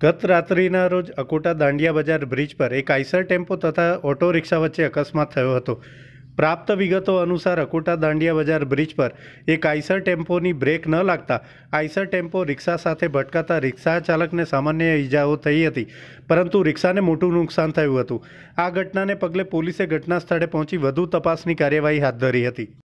ગત રાત્રિના રોજ અકોટા દાંડિયા બજાર બ્રિજ પર એક આઇસર ટેમ્પો તથા ઓટો રિક્ષા વચ્ચે અકસ્માત થયો હતો। પ્રાપ્ત વિગતો અનુસાર અકોટા દાંડિયા બજાર બ્રિજ પર એક આઇસર ટેમ્પોની બ્રેક ન લાગતા આઇસર ટેમ્પો રિક્ષા સાથે ભટકાતા રિક્ષા ચાલકને સામાન્ય ઈજાઓ થઈ હતી, પરંતુ રિક્ષાને મોટું નુકસાન થયું હતું। આ ઘટનાને પગલે પોલીસે ઘટના સ્થળે પહોંચી વધુ તપાસની કાર્યવાહી હાથ ધરી હતી।